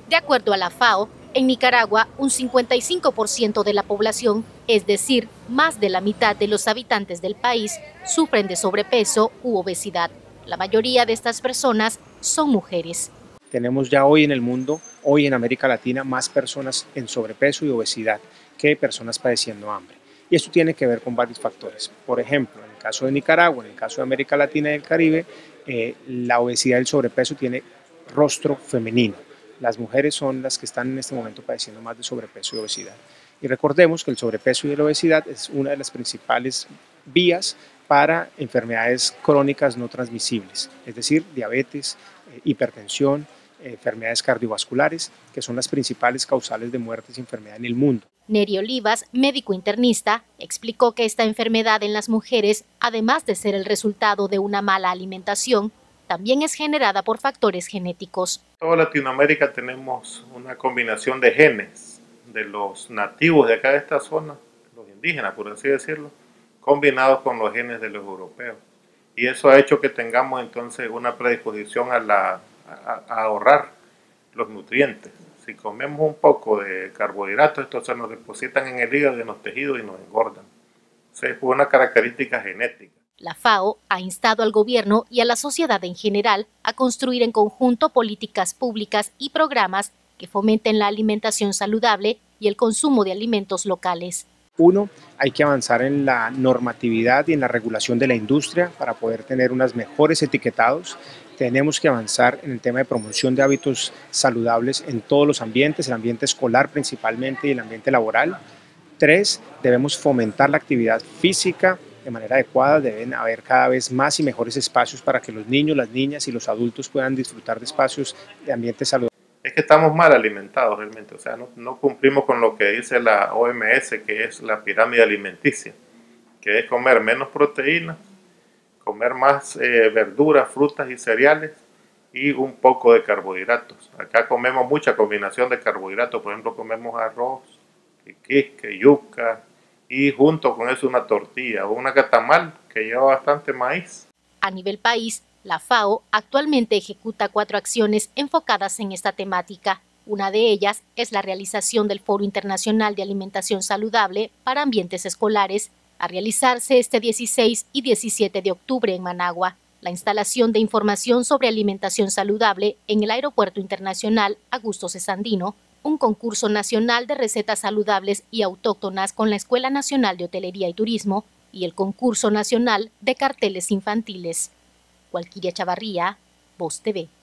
De acuerdo a la FAO, en Nicaragua un 55% de la población, es decir, más de la mitad de los habitantes del país, sufren de sobrepeso u obesidad. La mayoría de estas personas son mujeres. Tenemos ya hoy en el mundo, hoy en América Latina, más personas en sobrepeso y obesidad que personas padeciendo hambre. Y esto tiene que ver con varios factores. Por ejemplo, en el caso de Nicaragua, en el caso de América Latina y el Caribe, la obesidad y el sobrepeso tiene rostro femenino. Las mujeres son las que están en este momento padeciendo más de sobrepeso y obesidad. Y recordemos que el sobrepeso y la obesidad es una de las principales vías para enfermedades crónicas no transmisibles, es decir, diabetes, hipertensión, enfermedades cardiovasculares, que son las principales causales de muertes y enfermedad en el mundo. Neri Olivas, médico internista, explicó que esta enfermedad en las mujeres, además de ser el resultado de una mala alimentación, también es generada por factores genéticos. En toda Latinoamérica tenemos una combinación de genes de los nativos de acá de esta zona, los indígenas por así decirlo, combinados con los genes de los europeos. Y eso ha hecho que tengamos entonces una predisposición a ahorrar los nutrientes. Si comemos un poco de carbohidratos, estos se nos depositan en el hígado y en los tejidos y nos engordan. Esa es una característica genética. La FAO ha instado al gobierno y a la sociedad en general a construir en conjunto políticas públicas y programas que fomenten la alimentación saludable y el consumo de alimentos locales. Uno, hay que avanzar en la normatividad y en la regulación de la industria para poder tener unos mejores etiquetados. Tenemos que avanzar en el tema de promoción de hábitos saludables en todos los ambientes, el ambiente escolar principalmente y el ambiente laboral. Tres, debemos fomentar la actividad física de manera adecuada, deben haber cada vez más y mejores espacios para que los niños, las niñas y los adultos puedan disfrutar de espacios de ambiente saludable. Es que estamos mal alimentados realmente, o sea, no cumplimos con lo que dice la OMS, que es la pirámide alimenticia, que es comer menos proteínas, comer más verduras, frutas y cereales y un poco de carbohidratos. Acá comemos mucha combinación de carbohidratos, por ejemplo comemos arroz, quisque, yuca y junto con eso una tortilla o una catamal que lleva bastante maíz. A nivel país, la FAO actualmente ejecuta 4 acciones enfocadas en esta temática. Una de ellas es la realización del Foro Internacional de Alimentación Saludable para Ambientes Escolares, a realizarse este 16 y 17 de octubre en Managua, la instalación de información sobre alimentación saludable en el Aeropuerto Internacional Augusto C. Sandino, un concurso nacional de recetas saludables y autóctonas con la Escuela Nacional de Hotelería y Turismo y el concurso nacional de carteles infantiles. Walquiria Chavarría, Voz TV.